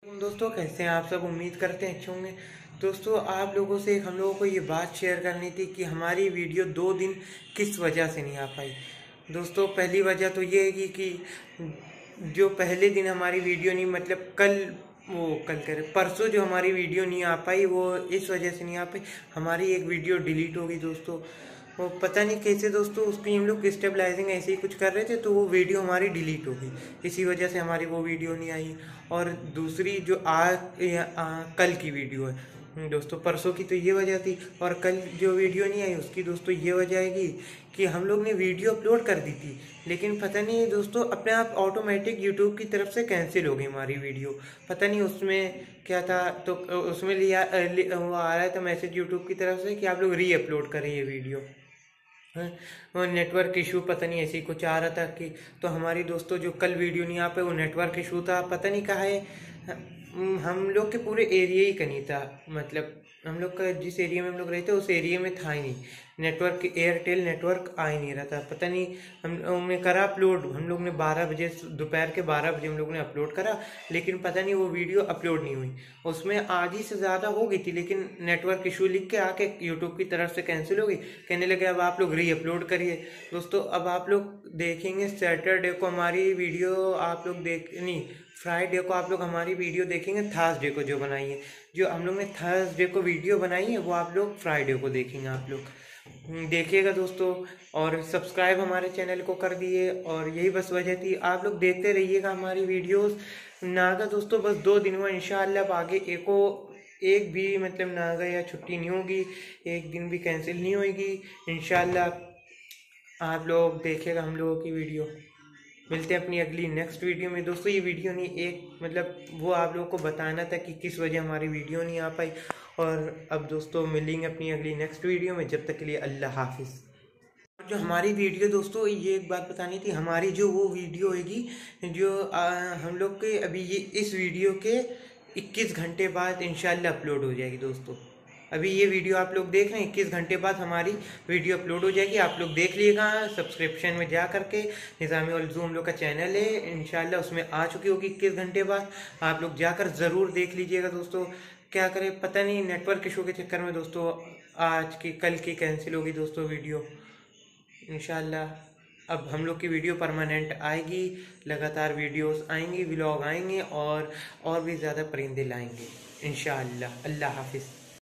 दोस्तों कैसे हैं आप सब। उम्मीद करते हैं अच्छे होंगे। दोस्तों आप लोगों से हम लोगों को ये बात शेयर करनी थी कि हमारी वीडियो 2 दिन किस वजह से नहीं आ पाई। दोस्तों पहली वजह तो ये है कि जो पहले दिन हमारी वीडियो नहीं, मतलब कल कह रहे परसों जो हमारी वीडियो नहीं आ पाई वो इस वजह से नहीं आ पाई, हमारी एक वीडियो डिलीट हो गई दोस्तों। वो पता नहीं कैसे दोस्तों, उसकी हम लोग स्टेबलाइजिंग ऐसे ही कुछ कर रहे थे तो वो वीडियो हमारी डिलीट हो गई, इसी वजह से हमारी वो वीडियो नहीं आई। और दूसरी जो कल की वीडियो है दोस्तों, परसों की तो ये वजह थी, और कल जो वीडियो नहीं आई उसकी दोस्तों ये वजह है कि हम लोग ने वीडियो अपलोड कर दी थी, लेकिन पता नहीं दोस्तों अपने आप ऑटोमेटिक यूट्यूब की तरफ से कैंसिल हो गई हमारी वीडियो। पता नहीं उसमें क्या था, तो उसमें वो आ रहा था मैसेज यूट्यूब की तरफ से कि आप लोग री अपलोड करें ये वीडियो। और नेटवर्क इशू पता नहीं ऐसी कुछ आ रहा था कि, तो हमारी दोस्तों जो कल वीडियो नहीं आ पाई वो नेटवर्क इशू था, पता नहीं कहाँ है। हम लोग के पूरे एरिया ही का नहीं था, मतलब हम लोग का जिस एरिया में हम लोग रहते उस एरिया में था ही नहीं नेटवर्क, एयरटेल नेटवर्क आ ही नहीं रहा था। पता नहीं हम लोग ने करा अपलोड, हम लोग ने 12 बजे, दोपहर के 12 बजे हम लोग ने अपलोड करा, लेकिन पता नहीं वो वीडियो अपलोड नहीं हुई। उसमें आधी से ज़्यादा हो गई थी, लेकिन नेटवर्क इशू लिख के आके यूट्यूब की तरफ से कैंसिल हो गई। कहने लगे अब आप लोग री अपलोड करिए। दोस्तों अब आप लोग देखेंगे सैटरडे को हमारी वीडियो, आप लोग नहीं फ्राइडे को आप लोग हमारी वीडियो देखेंगे, थर्सडे को जो बनाई है, जो हम लोग ने थर्सडे को वीडियो बनाई है वो आप लोग फ्राइडे को देखेंगे। आप लोग देखिएगा दोस्तों, और सब्सक्राइब हमारे चैनल को कर दिए, और यही बस वजह थी। आप लोग देखते रहिएगा हमारी वीडियोस। नागा दोस्तों बस 2 दिन हुआ, इंशाअल्लाह अब आगे एक भी मतलब नागा या छुट्टी नहीं होगी, एक दिन भी कैंसिल नहीं होगी इंशाअल्लाह। आप लोग देखिएगा हम लोगों की वीडियो। मिलते हैं अपनी अगली नेक्स्ट वीडियो में दोस्तों। ये वीडियो नहीं, एक मतलब वो आप लोगों को बताना था कि किस वजह हमारी वीडियो नहीं आ पाई। और अब दोस्तों मिलेंगे अपनी अगली नेक्स्ट वीडियो में, जब तक के लिए अल्लाह हाफिज़। जो हमारी वीडियो दोस्तों, ये एक बात बतानी थी, हमारी जो वो वीडियो होगी जो हम लोग के अभी ये इस वीडियो के 21 घंटे बाद इंशाल्लाह अपलोड हो जाएगी दोस्तों। अभी ये वीडियो आप लोग देख रहे हैं, 21 घंटे बाद हमारी वीडियो अपलोड हो जाएगी। आप लोग देख लीजिएगा सब्सक्रिप्शन में जा करके, निज़ामी उर्दू हम लोग का चैनल है इंशाल्लाह, उसमें आ चुकी होगी 21 घंटे बाद। आप लोग जाकर ज़रूर देख लीजिएगा दोस्तों। क्या करें पता नहीं, नेटवर्क इशू के चक्कर में दोस्तों आज की कल की कैंसिल होगी दोस्तों वीडियो। इंशाल्लाह अब हम लोग की वीडियो परमानेंट आएगी, लगातार वीडियोस आएंगी, व्लॉग आएंगे, और भी ज़्यादा परिंदे लाएंगे इंशाल्लाह। अल्लाह हाफिज़।